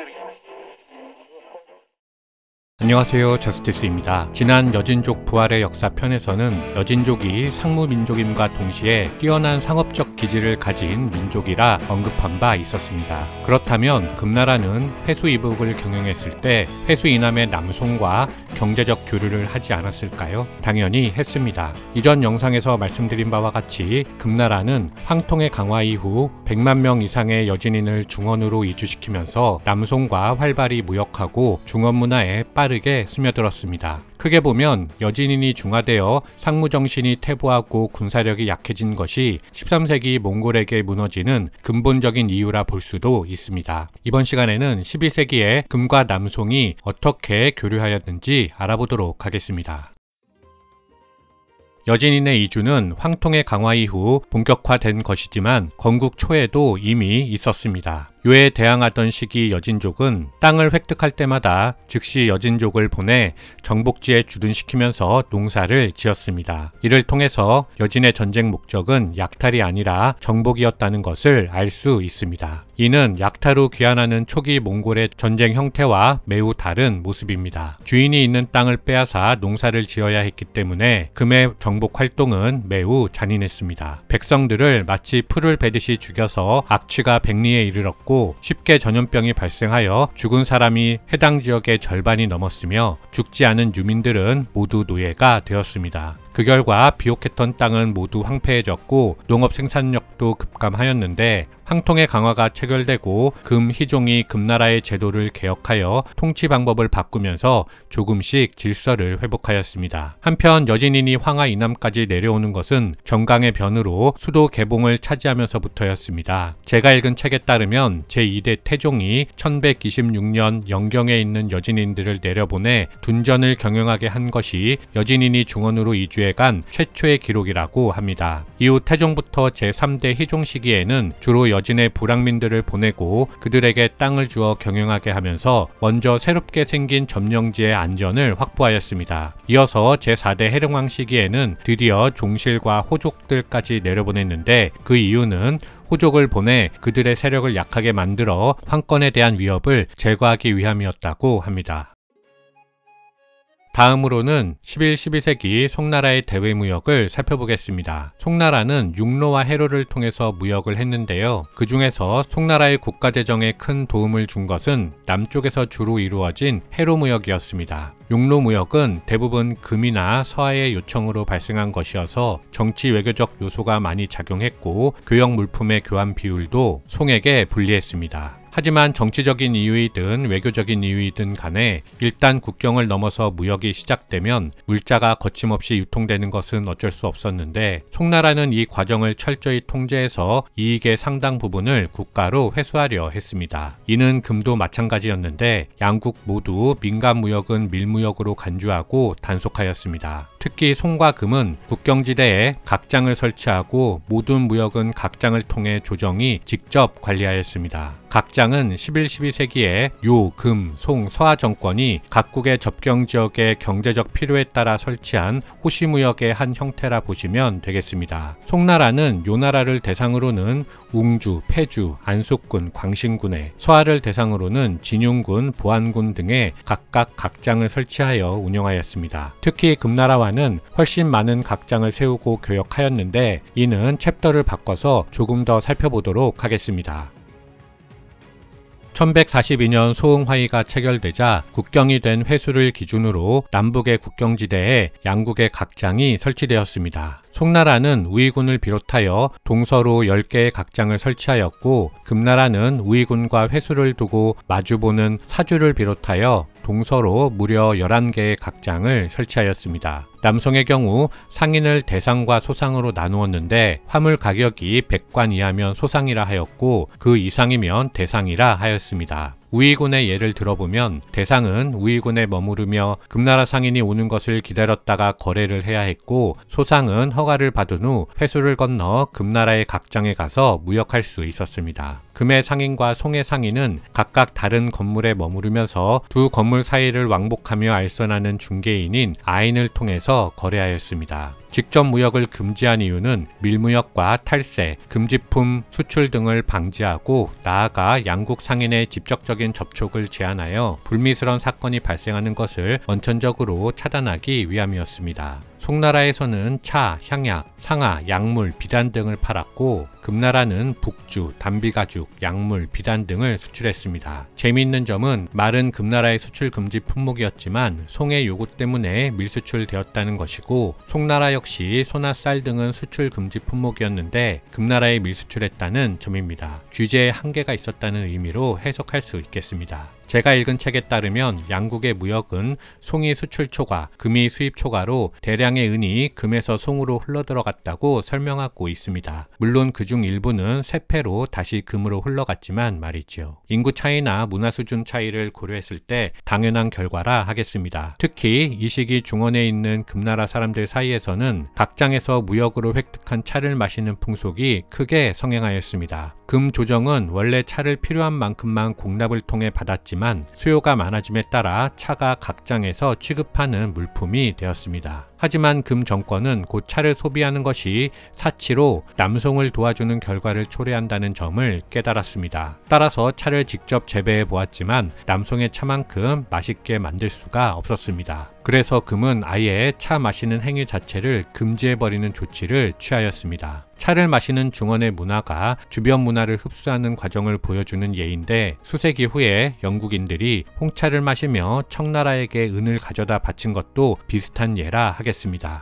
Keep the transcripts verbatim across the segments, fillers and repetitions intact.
안녕하세요, 저스티스입니다. 지난 여진족 부활의 역사 편에서는 여진족이 상무민족임과 동시에 뛰어난 상업적 기질을 가진 민족이라 언급한 바 있었습니다. 그렇다면 금나라는 회수 이북을 경영했을 때 회수 이남의 남송과 경제적 교류를 하지 않았을까요? 당연히 했습니다. 이전 영상에서 말씀드린 바와 같이 금나라는 황통의 강화 이후 백만 명 이상의 여진인을 중원으로 이주시키면서 남송과 활발히 무역하고 중원 문화에 빠르게 스며들었습니다. 크게 보면 여진인이 중화되어 상무정신이 퇴보하고 군사력이 약해진 것이 십삼 세기 몽골에게 무너지는 근본적인 이유라 볼 수도 있습니다. 이번 시간에는 십이 세기에 금과 남송이 어떻게 교류하였는지 알아보도록 하겠습니다. 여진인의 이주는 황통의 강화 이후 본격화된 것이지만 건국 초에도 이미 있었습니다. 요에 대항하던 시기 여진족은 땅을 획득할 때마다 즉시 여진족을 보내 정복지에 주둔시키면서 농사를 지었습니다. 이를 통해서 여진의 전쟁 목적은 약탈이 아니라 정복이었다는 것을 알 수 있습니다. 이는 약탈로 귀환하는 초기 몽골의 전쟁 형태와 매우 다른 모습입니다. 주인이 있는 땅을 빼앗아 농사를 지어야 했기 때문에 금의 정복 활동은 매우 잔인했습니다. 백성들을 마치 풀을 베듯이 죽여서 악취가 백리에 이르렀고 쉽게 전염병이 발생하여 죽은 사람이 해당 지역의 절반이 넘었으며 죽지 않은 유민들은 모두 노예가 되었습니다. 그 결과 비옥했던 땅은 모두 황폐해졌고 농업 생산력도 급감하였는데 황통의 강화가 체결되고 금 희종이 금나라의 제도를 개혁하여 통치 방법을 바꾸면서 조금씩 질서를 회복하였습니다. 한편 여진인이 황하 이남까지 내려오는 것은 정강의 변으로 수도 개봉을 차지하면서부터였습니다. 제가 읽은 책에 따르면 제이 대 태종이 천백이십육 년 영경에 있는 여진인들을 내려보내 둔전을 경영하게 한 것이 여진인이 중원으로 이주해 간 최초의 기록이라고 합니다. 이후 태종부터 제삼 대 희종 시기에는 주로 여진의 불황민들을 보내고 그들에게 땅을 주어 경영하게 하면서 먼저 새롭게 생긴 점령지의 안전을 확보하였습니다. 이어서 제사 대 해룡왕 시기에는 드디어 종실과 호족들까지 내려보냈는데 그 이유는 호족을 보내 그들의 세력을 약하게 만들어 황권에 대한 위협을 제거하기 위함이었다고 합니다. 다음으로는 십일, 십이 세기 송나라의 대외무역을 살펴보겠습니다. 송나라는 육로와 해로를 통해서 무역을 했는데요. 그 중에서 송나라의 국가재정에 큰 도움을 준 것은 남쪽에서 주로 이루어진 해로무역이었습니다. 육로무역은 대부분 금이나 서하의 요청으로 발생한 것이어서 정치 외교적 요소가 많이 작용했고 교역 물품의 교환 비율도 송에게 불리했습니다. 하지만 정치적인 이유이든 외교적인 이유이든 간에 일단 국경을 넘어서 무역이 시작되면 물자가 거침없이 유통되는 것은 어쩔 수 없었는데 송나라는 이 과정을 철저히 통제해서 이익의 상당 부분을 국가로 회수하려 했습니다. 이는 금도 마찬가지였는데 양국 모두 민간 무역은 밀무역으로 간주하고 단속하였습니다. 특히 송과 금은 국경지대에 각장을 설치하고 모든 무역은 각장을 통해 조정이 직접 관리하였습니다. 각장은 십일, 십이 세기에 요, 금, 송, 서하 정권이 각국의 접경 지역의 경제적 필요에 따라 설치한 호시무역의 한 형태라 보시면 되겠습니다. 송나라는 요나라를 대상으로는 웅주, 패주, 안속군, 광신군에, 서하를 대상으로는 진용군, 보안군 등에 각각 각장을 설치하여 운영하였습니다. 특히 금나라와는 훨씬 많은 각장을 세우고 교역하였는데 이는 챕터를 바꿔서 조금 더 살펴보도록 하겠습니다. 천백사십이 년 소흥화의가 체결되자 국경이 된 회수를 기준으로 남북의 국경지대에 양국의 각장이 설치되었습니다. 송나라는 우이군을 비롯하여 동서로 열 개의 각장을 설치하였고 금나라는 우이군과 회수를 두고 마주보는 사주를 비롯하여 동서로 무려 열한 개의 각장을 설치하였습니다. 남송의 경우 상인을 대상과 소상으로 나누었는데 화물 가격이 백 관 이하면 소상이라 하였고 그 이상이면 대상이라 하였습니다. 우이군의 예를 들어보면 대상은 우이군에 머무르며 금나라 상인이 오는 것을 기다렸다가 거래를 해야 했고 소상은 허가를 받은 후 회수를 건너 금나라의 각장에 가서 무역할 수 있었습니다. 금의 상인과 송의 상인은 각각 다른 건물에 머무르면서 두 건물 사이를 왕복하며 알선하는 중개인인 아인을 통해서 거래하였습니다. 직접 무역을 금지한 이유는 밀무역과 탈세, 금지품 수출 등을 방지하고 나아가 양국 상인의 직접적인 접촉을 제한하여 불미스러운 사건이 발생하는 것을 원천적으로 차단하기 위함이었습니다. 송나라에서는 차, 향약, 상아, 약물, 비단 등을 팔았고 금나라는 북주, 담비가죽, 약물, 비단 등을 수출했습니다. 재미있는 점은 말은 금나라의 수출 금지 품목이었지만 송의 요구 때문에 밀수출되었다는 것이고 송나라 역시 소나 쌀 등은 수출 금지 품목이었는데 금나라에 밀수출했다는 점입니다. 규제에 한계가 있었다는 의미로 해석할 수 있겠습니다. 제가 읽은 책에 따르면 양국의 무역은 송이 수출 초과, 금이 수입 초과로 대량의 은이 금에서 송으로 흘러들어갔다고 설명하고 있습니다. 물론 그중 일부는 세패로 다시 금으로 흘러갔지만 말이죠. 인구 차이나 문화 수준 차이를 고려했을 때 당연한 결과라 하겠습니다. 특히 이 시기 중원에 있는 금나라 사람들 사이에서는 각장에서 무역으로 획득한 차를 마시는 풍속이 크게 성행하였습니다. 금 조정은 원래 차를 필요한 만큼만 공납을 통해 받았지만 수요가 많아짐에 따라 차가 각장에서 취급하는 물품이 되었습니다. 하지만 금 정권은 곧 차를 소비하는 것이 사치로 남송을 도와주는 결과를 초래한다는 점을 깨달았습니다. 따라서 차를 직접 재배해 보았지만 남송의 차만큼 맛있게 만들 수가 없었습니다. 그래서 금은 아예 차 마시는 행위 자체를 금지해버리는 조치를 취하였습니다. 차를 마시는 중원의 문화가 주변 문화를 흡수하는 과정을 보여주는 예인데 수세기 후에 영국인들이 홍차를 마시며 청나라에게 은을 가져다 바친 것도 비슷한 예라 하겠습니다.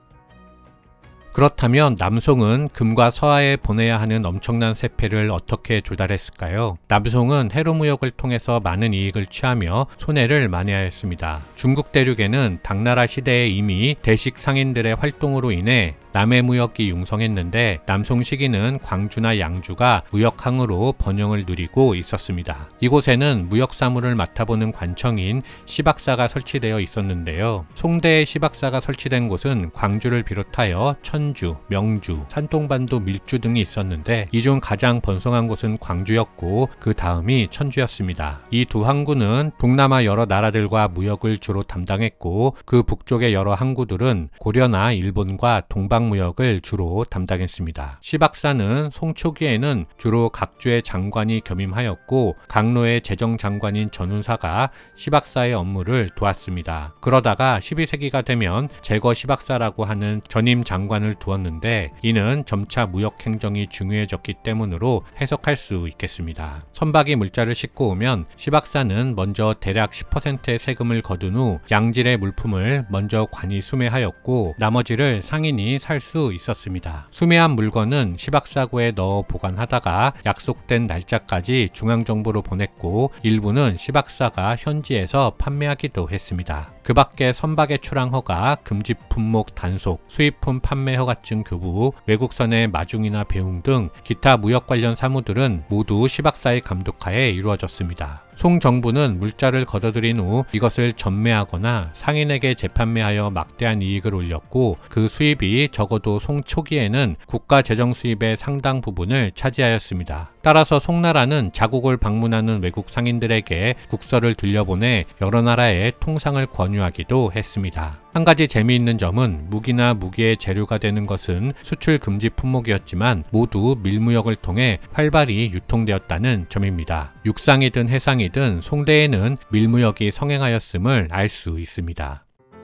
그렇다면 남송은 금과 서하에 보내야 하는 엄청난 세패를 어떻게 조달했을까요? 남송은 해로무역을 통해서 많은 이익을 취하며 손해를 만회하였습니다. 중국 대륙에는 당나라 시대에 이미 대식 상인들의 활동으로 인해 남해 무역이 융성했는데 남송 시기는 광주나 양주가 무역항으로 번영을 누리고 있었습니다. 이곳에는 무역사무를 맡아보는 관청인 시박사가 설치되어 있었는데요. 송대의 시박사가 설치된 곳은 광주를 비롯하여 천주, 명주, 산동반도, 밀주 등이 있었는데 이 중 가장 번성한 곳은 광주였고 그 다음이 천주였습니다. 이 두 항구는 동남아 여러 나라들과 무역을 주로 담당했고 그 북쪽의 여러 항구들은 고려나 일본과 동방 무역을 주로 담당했습니다. 시박사는 송 초기에는 주로 각주의 장관이 겸임하였고 강로의 재정장관인 전운사가 시박사의 업무를 도왔습니다. 그러다가 십이 세기가 되면 제거 시박사라고 하는 전임 장관을 두었는데 이는 점차 무역 행정이 중요해졌기 때문으로 해석할 수 있겠습니다. 선박이 물자를 싣고 오면 시박사는 먼저 대략 십 퍼센트의 세금을 거둔 후 양질의 물품을 먼저 관이 수매하였고 나머지를 상인이 살 수 있었습니다. 수매한 물건은 시박사고에 넣어 보관하다가 약속된 날짜까지 중앙정부로 보냈고 일부는 시박사가 현지에서 판매하기도 했습니다. 그 밖에 선박의 출항 허가, 금지 품목 단속, 수입품 판매 허가증 교부, 외국선의 마중이나 배웅 등 기타 무역 관련 사무들은 모두 시박사의 감독하에 이루어졌습니다. 송 정부는 물자를 걷어들인 후 이것을 전매하거나 상인에게 재판매하여 막대한 이익을 올렸고 그 수입이 적어도 송 초기에는 국가 재정 수입의 상당 부분을 차지하였습니다. 따라서 송나라는 자국을 방문하는 외국 상인들에게 국서를 들려보내 여러 나라의 통상을 권유하기도 했습니다. 한 가지 재미있는 점은 무기나 무기의 재료가 되는 것은 수출 금지 품목이었지만 모두 밀무역을 통해 활발히 유통되었다는 점입니다. 육상이든 해상이든 송대에는 밀무역이 성행하였음을 알 수 있습니다.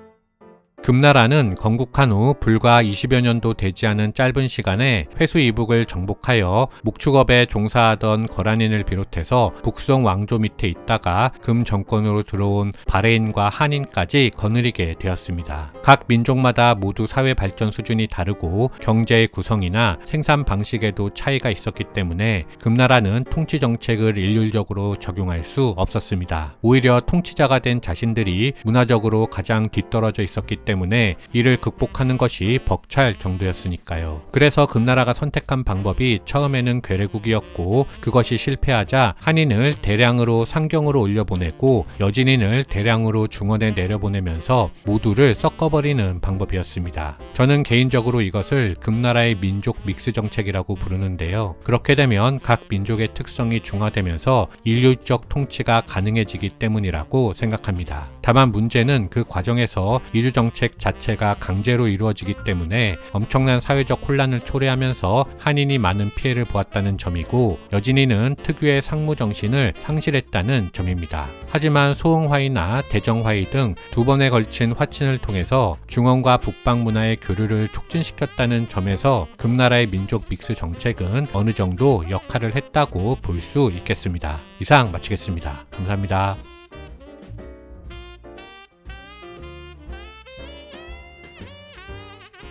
금나라는 건국한 후 불과 이십여 년도 되지 않은 짧은 시간에 회수 이북을 정복하여 목축업에 종사하던 거란인을 비롯해서 북송 왕조 밑에 있다가 금 정권으로 들어온 바레인과 한인까지 거느리게 되었습니다. 각 민족마다 모두 사회 발전 수준이 다르고 경제의 구성이나 생산 방식에도 차이가 있었기 때문에 금나라는 통치 정책을 일률적으로 적용할 수 없었습니다. 오히려 통치자가 된 자신들이 문화적으로 가장 뒤떨어져 있었기 때문에 때문에 이를 극복하는 것이 벅찰 정도였으니까요. 그래서 금나라가 선택한 방법이 처음에는 괴뢰국이었고 그것이 실패하자 한인을 대량으로 상경으로 올려보내고 여진인을 대량으로 중원에 내려보내면서 모두를 섞어버리는 방법이었습니다. 저는 개인적으로 이것을 금나라의 민족 믹스 정책이라고 부르는데요. 그렇게 되면 각 민족의 특성이 중화되면서 인류적 통치가 가능해지기 때문이라고 생각합니다. 다만 문제는 그 과정에서 이주정책 자체가 강제로 이루어지기 때문에 엄청난 사회적 혼란을 초래하면서 한인이 많은 피해를 보았다는 점이고 여진인은 특유의 상무정신을 상실했다는 점입니다. 하지만 소흥화의나 대정화의 등 두 번에 걸친 화친을 통해서 중원과 북방 문화의 교류를 촉진시켰다는 점에서 금나라의 민족 믹스 정책은 어느 정도 역할을 했다고 볼 수 있겠습니다. 이상 마치겠습니다. 감사합니다.